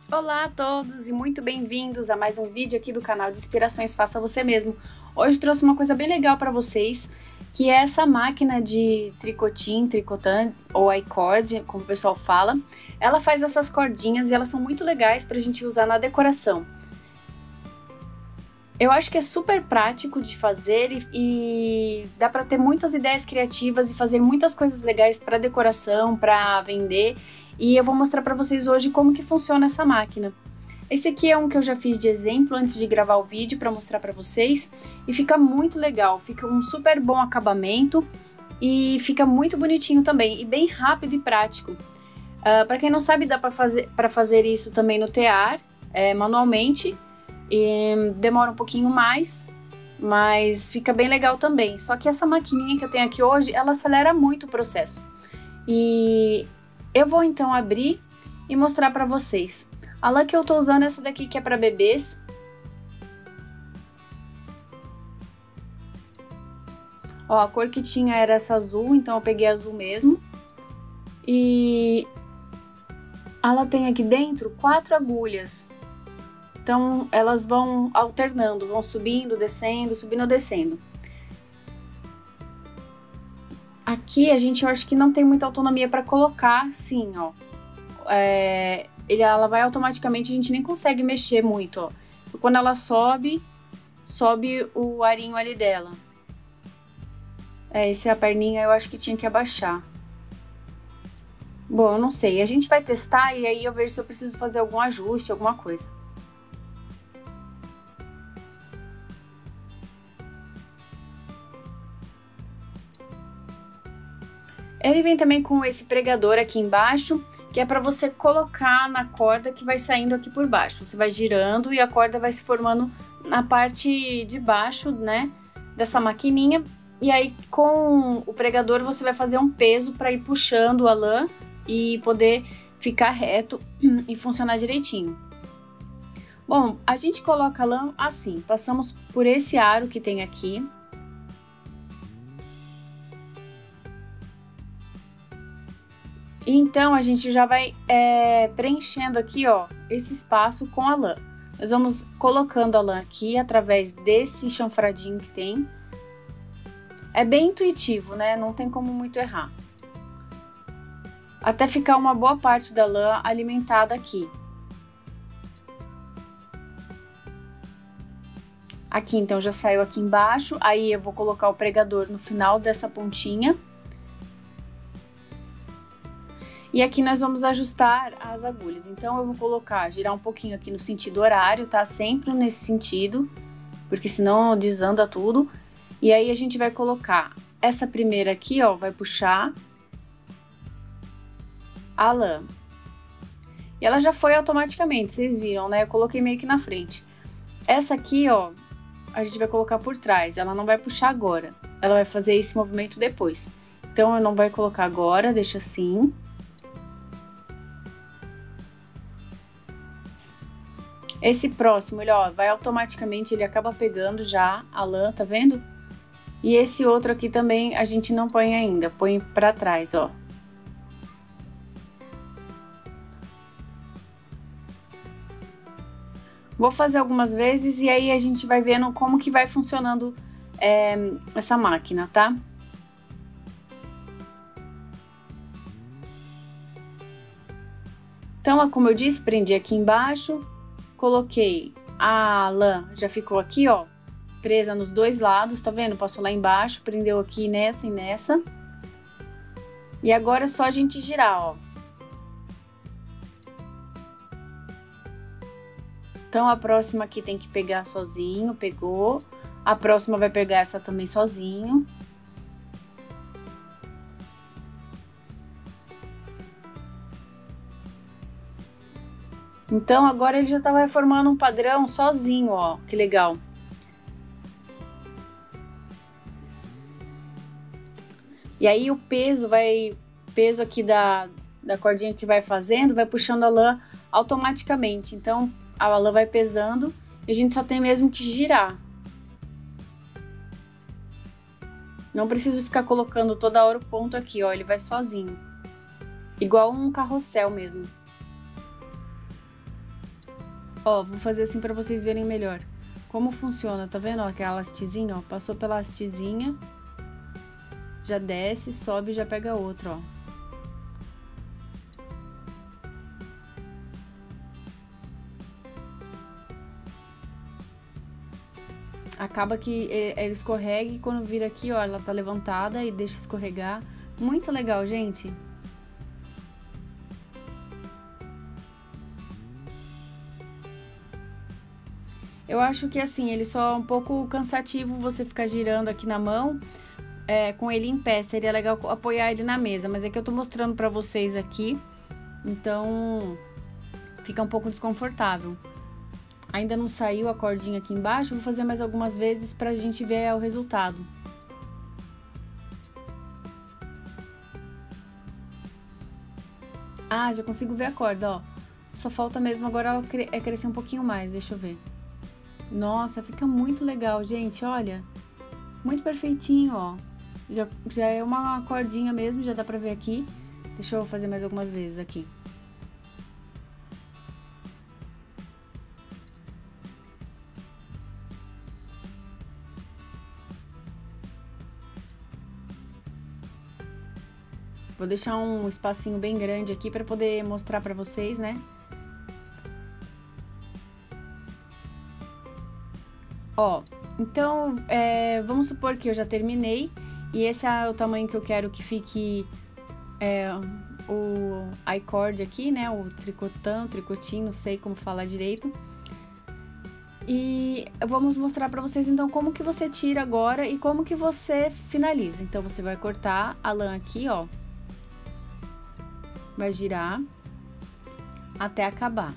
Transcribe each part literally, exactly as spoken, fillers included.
Olá a todos e muito bem-vindos a mais um vídeo aqui do canal de Inspirações Faça Você Mesmo. Hoje trouxe uma coisa bem legal para vocês, que é essa máquina de tricotin, tricotando ou iCord, como o pessoal fala. Ela faz essas cordinhas e elas são muito legais para a gente usar na decoração. Eu acho que é super prático de fazer e, e dá para ter muitas ideias criativas e fazer muitas coisas legais para decoração, para vender. E eu vou mostrar para vocês hoje como que funciona essa máquina. Esse aqui é um que eu já fiz de exemplo antes de gravar o vídeo para mostrar para vocês. E fica muito legal, fica um super bom acabamento e fica muito bonitinho também e bem rápido e prático. Uh, para quem não sabe, dá para fazer, para fazer isso também no tear, é, manualmente. E demora um pouquinho mais, mas fica bem legal também. Só que essa maquininha que eu tenho aqui hoje, ela acelera muito o processo. E eu vou então abrir e mostrar para vocês. A lã que eu tô usando é essa daqui que é para bebês. Ó, a cor que tinha era essa azul, então eu peguei azul mesmo. E ela tem aqui dentro quatro agulhas. Então, elas vão alternando, vão subindo, descendo, subindo, descendo. Aqui a gente, eu acho que não tem muita autonomia para colocar, sim, ó. É, ele, ela vai automaticamente, a gente nem consegue mexer muito, ó. Quando ela sobe, sobe o arinho ali dela. É, essa é a perninha, eu acho que tinha que abaixar. Bom, eu não sei, a gente vai testar e aí eu vejo se eu preciso fazer algum ajuste, alguma coisa. Ele vem também com esse pregador aqui embaixo, que é para você colocar na corda que vai saindo aqui por baixo. Você vai girando e a corda vai se formando na parte de baixo, né, dessa maquininha. E aí com o pregador você vai fazer um peso para ir puxando a lã e poder ficar reto e funcionar direitinho. Bom, a gente coloca a lã assim, passamos por esse aro que tem aqui. Então, a gente já vai é, preenchendo aqui, ó, esse espaço com a lã. Nós vamos colocando a lã aqui através desse chanfradinho que tem. É bem intuitivo, né? Não tem como muito errar. Até ficar uma boa parte da lã alimentada aqui. Aqui, então, já saiu aqui embaixo. Aí, eu vou colocar o pregador no final dessa pontinha. E aqui nós vamos ajustar as agulhas. Então, eu vou colocar, girar um pouquinho aqui no sentido horário, tá? Sempre nesse sentido, porque senão desanda tudo. E aí, a gente vai colocar essa primeira aqui, ó, vai puxar a lã. E ela já foi automaticamente, vocês viram, né? Eu coloquei meio que na frente. Essa aqui, ó, a gente vai colocar por trás. Ela não vai puxar agora, ela vai fazer esse movimento depois. Então, eu não vou colocar agora, deixa assim. Esse próximo, ele, ó, vai automaticamente, ele acaba pegando já a lã, tá vendo? E esse outro aqui também a gente não põe ainda, põe pra trás, ó. Vou fazer algumas vezes e aí a gente vai vendo como que vai funcionando é, essa máquina, tá? Então, ó, como eu disse, prendi aqui embaixo. Coloquei a lã, já ficou aqui, ó, presa nos dois lados, tá vendo? Passou lá embaixo, prendeu aqui nessa e nessa. E agora é só a gente girar, ó. Então, a próxima aqui tem que pegar sozinho, pegou. A próxima vai pegar essa também sozinho. Então, agora ele já tá formando um padrão sozinho, ó, que legal. E aí, o peso vai, peso aqui da, da cordinha que vai fazendo, vai puxando a lã automaticamente. Então, a lã vai pesando e a gente só tem mesmo que girar. Não preciso ficar colocando toda hora o ponto aqui, ó, ele vai sozinho. Igual um carrossel mesmo. Ó, vou fazer assim pra vocês verem melhor como funciona, tá vendo? Ó, aquela hastezinha, ó, passou pela hastezinha, já desce, sobe e já pega outro, ó. Acaba que ele escorrega e quando vira aqui, ó, ela tá levantada e deixa escorregar. Muito legal, gente. Eu acho que assim, ele só é um pouco cansativo você ficar girando aqui na mão, é, com ele em pé. Seria legal apoiar ele na mesa, mas é que eu tô mostrando pra vocês aqui, então fica um pouco desconfortável. Ainda não saiu a cordinha aqui embaixo, vou fazer mais algumas vezes pra gente ver o resultado. Ah, já consigo ver a corda, ó. Só falta mesmo agora ela cre- é crescer um pouquinho mais, deixa eu ver. Nossa, fica muito legal, gente, olha. Muito perfeitinho, ó. Já, já é uma cordinha mesmo, já dá pra ver aqui. Deixa eu fazer mais algumas vezes aqui. Vou deixar um espacinho bem grande aqui para poder mostrar para vocês, né? Ó, então, é, vamos supor que eu já terminei e esse é o tamanho que eu quero que fique é, o I-cord aqui, né? O tricotão, tricotinho, não sei como falar direito. E vamos mostrar para vocês então como que você tira agora e como que você finaliza. Então, você vai cortar a lã aqui, ó. Vai girar até acabar.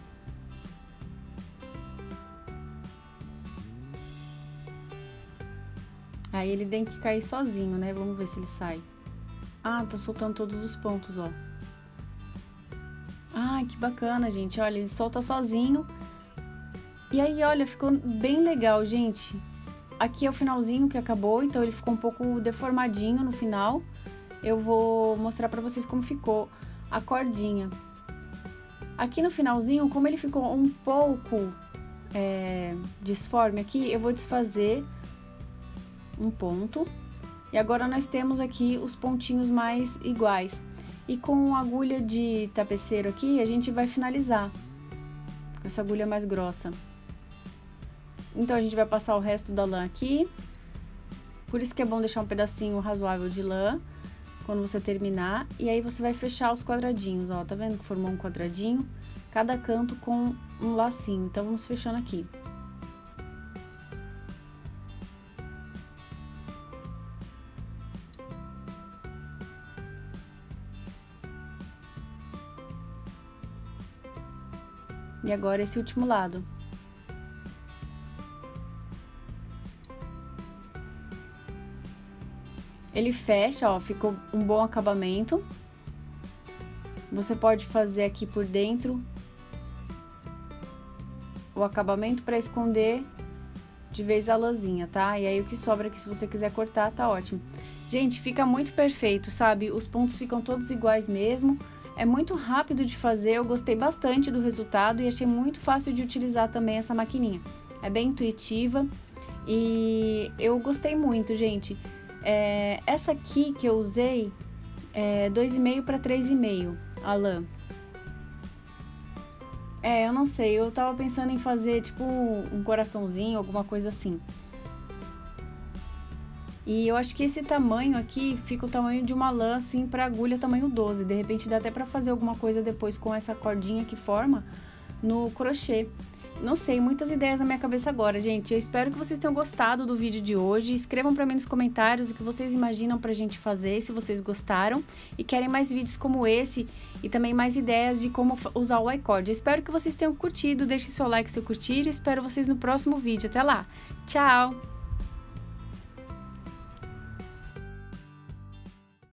Aí ele tem que cair sozinho, né? Vamos ver se ele sai. Ah, tá soltando todos os pontos, ó. Ai, que bacana, gente. Olha, ele solta sozinho. E aí, olha, ficou bem legal, gente. Aqui é o finalzinho que acabou, então ele ficou um pouco deformadinho no final. Eu vou mostrar pra vocês como ficou a cordinha. Aqui no finalzinho, como ele ficou um pouco é, disforme aqui, eu vou desfazer um ponto. E agora nós temos aqui os pontinhos mais iguais. E com a agulha de tapeceiro aqui, a gente vai finalizar com essa agulha mais grossa. Então a gente vai passar o resto da lã aqui. Por isso que é bom deixar um pedacinho razoável de lã quando você terminar, e aí você vai fechar os quadradinhos, ó, tá vendo que formou um quadradinho? Cada canto com um lacinho, então vamos fechando aqui. E agora esse último lado. Ele fecha, ó, ficou um bom acabamento. Você pode fazer aqui por dentro o acabamento para esconder de vez a lãzinha, tá? E aí o que sobra aqui, se você quiser cortar, tá ótimo. Gente, fica muito perfeito, sabe? Os pontos ficam todos iguais mesmo. É muito rápido de fazer, eu gostei bastante do resultado e achei muito fácil de utilizar também essa maquininha. É bem intuitiva e eu gostei muito, gente. É, essa aqui que eu usei é dois e meio para três e meio a lã. É, eu não sei, eu tava pensando em fazer tipo um coraçãozinho, alguma coisa assim. E eu acho que esse tamanho aqui fica o tamanho de uma lã assim pra agulha tamanho doze. De repente dá até pra fazer alguma coisa depois com essa cordinha que forma no crochê. Não sei, muitas ideias na minha cabeça agora, gente. Eu espero que vocês tenham gostado do vídeo de hoje. Escrevam pra mim nos comentários o que vocês imaginam pra gente fazer, se vocês gostaram. E querem mais vídeos como esse e também mais ideias de como usar o I-cord. Eu espero que vocês tenham curtido. Deixe seu like se eu curtir e espero vocês no próximo vídeo. Até lá! Tchau!